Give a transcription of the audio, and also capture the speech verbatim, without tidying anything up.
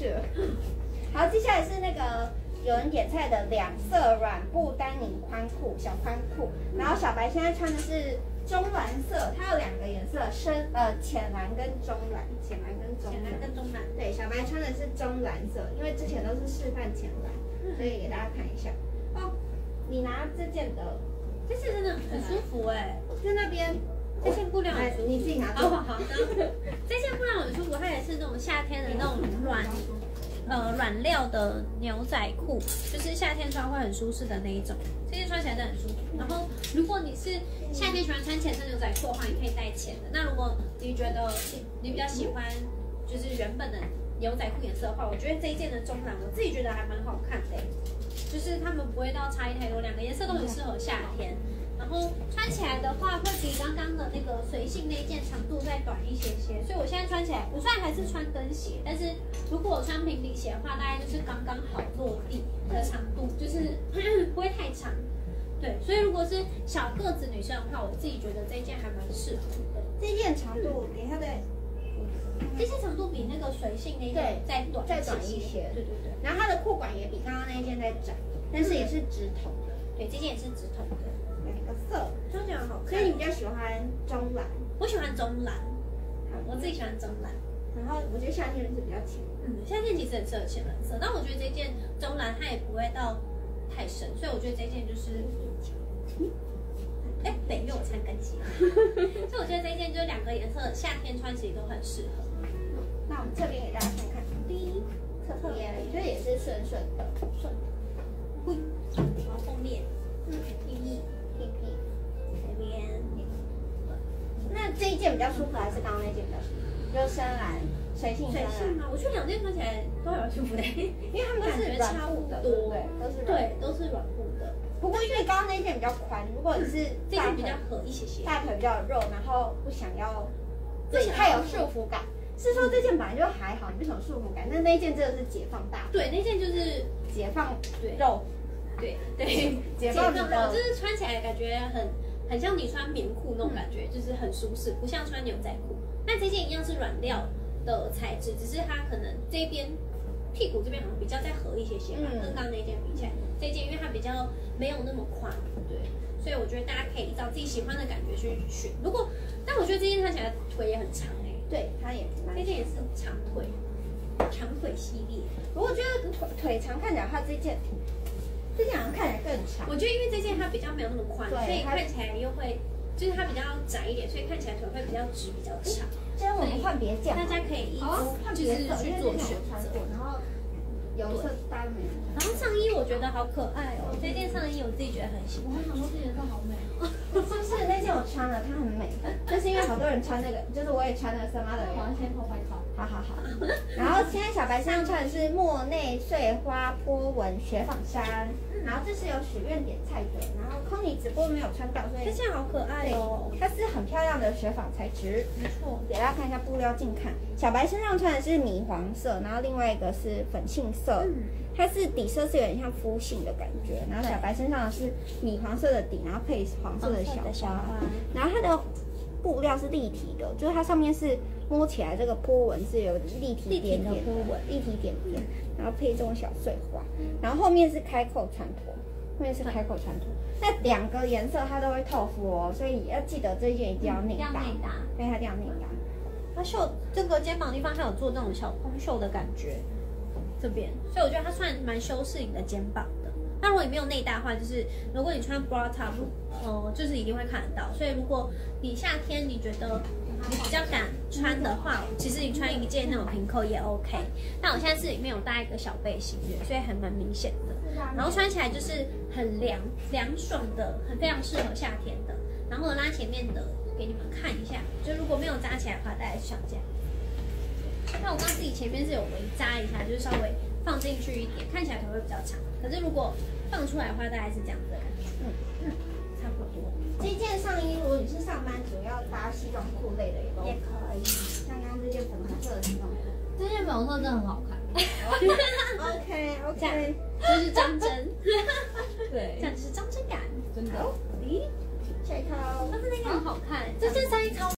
去了。好，接下来是那个有人点菜的两色软布丹宁宽裤，小宽裤。然后小白现在穿的是中蓝色，它有两个颜色，深呃浅蓝跟中蓝，浅蓝跟中蓝。 浅蓝跟中蓝。 对，小白穿的是中蓝色，因为之前都是示范浅蓝，所以给大家看一下。哦，你拿这件的， 这件真的很舒服哎、欸， 在那边。 这件布料很舒服， 你自己拿走。好好，这件布料很舒服，它也是那种夏天的那种软，呃软料的牛仔裤，就是夏天穿会很舒适的那一种。这件穿起来真的很舒服。然后，如果你是夏天喜欢穿浅色牛仔裤的话，你可以带浅的。那如果你觉得你比较喜欢就是原本的牛仔裤颜色的话，我觉得这一件的中蓝，我自己觉得还蛮好看的、欸，就是它们不会到差异太多，两个颜色都很适合夏天。然后穿起来的话，会比刚刚的那个随性那一件长度再短一些些，所以我现在穿起来，我虽然还是穿跟鞋，但是如果我穿平底鞋的话，大概就是刚刚好落地的长度，就是不会太长。对，所以如果是小个子女生的话，我自己觉得这一件还蛮适合的。 这件长度给它的， 这件长度比那个随性那一件再短再短一些。 对对对。 然后它的裤管也比刚刚那一件再窄，但是也是直筒的。 对，这件也是直筒的。 两个色， 穿起来好看。 所以你比较喜欢中蓝？ 我喜欢中蓝，我自己喜欢中蓝。 然后我觉得夏天是比较浅， 嗯，夏天其实很适合浅蓝色，但我觉得这件中蓝它也不会到太深，所以我觉得这件就是，哎、欸，对，因为我穿跟鞋，所以我觉得这件就是两个颜色，夏天穿其实都很适合。 那我们这边给大家看看，第一侧侧边，我觉得也是顺顺的，顺， 会，然后后面，嗯，第一。这边， 那这一件比较舒服还是刚刚那件比较舒服？就深蓝，随性随性吗？我觉得两件穿起来都有舒服的， 因为它们都是软布的，对不对？都是对，都是软布的。 不过因为刚刚那件比较宽，如果你是这件比较合一些些， 大腿比较肉，然后不想要，对，太有束缚感。是说这件本来就还好，你不什么束缚感，但那一件真的是解放大。 对，那件就是解放肉。 对对， 解放肉， 就是穿起来感觉很很像你穿棉裤那种感觉，嗯、就是很舒适，不像穿牛仔裤。那这件一样是软料的材质，只是它可能这边屁股这边好像比较再合一些些吧，嗯、跟刚刚那件比起来，这件因为它比较没有那么宽，对，所以我觉得大家可以依照自己喜欢的感觉去选。如果，但我觉得这件穿起来腿也很长哎、欸， 对，它也这件也是长腿，长腿系列。 我觉得腿长看起来它这件。这件好像看起来更长， 我觉得因为这件它比较没有那么宽，所以看起来又会，就是它比较窄一点，所以看起来腿会比较直、比较长。 今天我们换别件， 大家可以哦， 就是去做选择。 然后颜色搭没有。 然后上衣我觉得好可爱哦，这件上衣我自己觉得很喜欢。 我还想说这颜色好美哦。 就是那件我穿了，它很美，就是因为好多人穿那个，就是我也穿了森妈的。 我要先偷拍照。 好好好。然后现在小白身上穿的是莫内碎花波纹雪纺衫。然后这是有许愿点菜的，然后 Conny 直播没有穿到，所以这件好可爱哦， 它是很漂亮的雪纺材质， 没错。 给大家看一下布料近看，小白身上穿的是米黄色，然后另外一个是粉杏色，嗯、它是底色是有点像肤性的感觉，然后小白身上的是米黄色的底，然后配黄色的小花，然后它的布料是立体的，就是它上面是摸起来这个波纹是有立体点点的波纹，立体点点。然后配这种小碎花，然后后面是开扣穿脱，后面是开扣穿脱。那两个颜色它都会透肤哦，所以要记得这件一定要内搭， 内搭， 对，它一定要内搭。 它袖这个肩膀的地方，它有做这种小蓬袖的感觉，这边，所以我觉得它算蛮修饰你的肩膀的。那如果你没有内搭的话，就是如果你穿 bra top， 呃，就是一定会看得到。所以如果你夏天你觉得你比较敢穿的话，其实你穿一件那种平扣也 OK。但我现在是里面有搭一个小背心的，所以还蛮明显的。然后穿起来就是很凉凉爽的，很非常适合夏天的。然后拉前面的给你们看一下，就如果没有扎起来的话，大概是像这样。那我刚刚自己前面是有微扎一下，就是稍微放进去一点，看起来腿会比较长。可是如果放出来的话，大概是这样子的感觉。嗯嗯，差不多。 这件上衣如果你是上班族要搭西装裤类的也都也可以。 像刚刚这件粉红色的西装裤， 这件粉红色真的很好看。 OK OK， 这是张真。 对， 这样就是张真感， 真的。 咦，下一套， 它是那个很好看，这件上衣超。